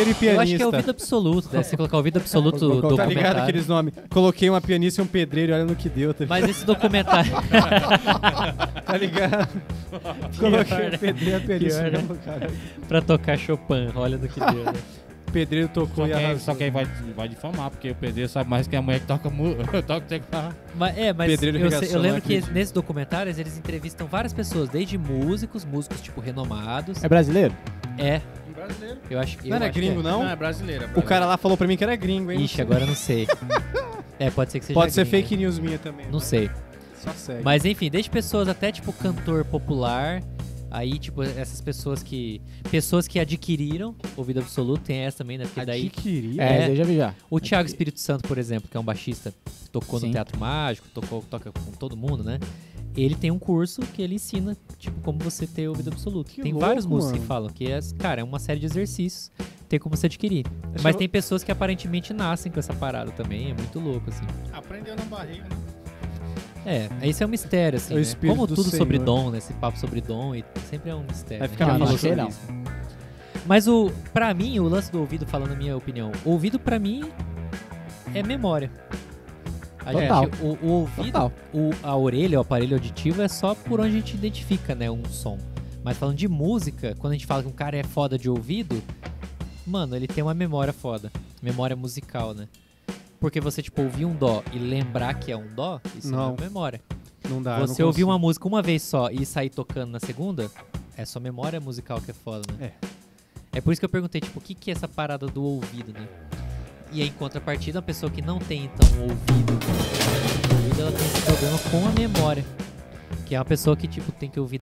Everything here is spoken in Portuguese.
Teve pianista. Eu acho que é ouvido absoluto, deve você colocar ouvido absoluto Tá documentário. ligado aqueles nomes? Coloquei uma pianista e um pedreiro e olha no que deu. Tá Mas esse documentário... Tá ligado? Coloquei um pedreiro e a pianista. Pior, né? Não, cara. pra tocar Chopin, olha no que deu, né? O pedreiro tocou e arrasou. Só que aí vai difamar, porque o pedreiro sabe mais que a mulher que toca teclado. Mas Pedreiro eu regaçou, lembro não que acredito. nesses documentários eles entrevistam várias pessoas, desde músicos tipo renomados. É brasileiro? É, Brasileiro. eu acho que. Não era eu acho gringo, que não? Não, é brasileiro. O cara lá falou pra mim que era gringo, é. hein? Ixi, agora eu não sei. Pode ser que seja. Pode ser gringo. fake news minha também. Não sei. Só segue. Mas enfim, desde pessoas até tipo cantor popular. Aí, tipo, essas pessoas que adquiriram ouvido absoluto, tem essa também, né? Porque daí. Adquirir? É. Esse eu já vi já. O Thiago Espírito Santo, por exemplo, que é um baixista, que tocou Sim. no Teatro Mágico, toca com todo mundo, né? Ele tem um curso que ele ensina, tipo, como você ter ouvido absoluto. Que Tem louco, vários músicos mano. que falam que, cara, é uma série de exercícios, tem como você adquirir. Acho Mas que tem pessoas que aparentemente nascem com essa parada também, é muito louco, assim. Aprendeu na barriga, né? Esse é um mistério, assim, É o né? espírito Como do tudo sobre Senhor. dom, né? Esse papo sobre dom, e sempre é um mistério. Vai né? ficar Já na falou nossa, sobre não. isso. Mas pra mim, o lance do ouvido, falando a minha opinião, o ouvido pra mim é memória. Total. O ouvido, Total. a orelha, o aparelho auditivo é só por onde a gente identifica, né, um som. Mas falando de música, quando a gente fala que um cara é foda de ouvido, mano, ele tem uma memória foda. Memória musical, né? Porque você, tipo, ouvir um dó e lembrar que é um dó, isso Não. é uma memória. Não dá. Você ouvir uma música uma vez só e sair tocando na segunda, é sua memória musical que é foda, né? É por isso que eu perguntei, tipo, o que é essa parada do ouvido, né? E aí, em contrapartida, uma pessoa que não tem, então, ouvido, ela tem esse problema com a memória. Que é uma pessoa que, tipo, tem que ouvir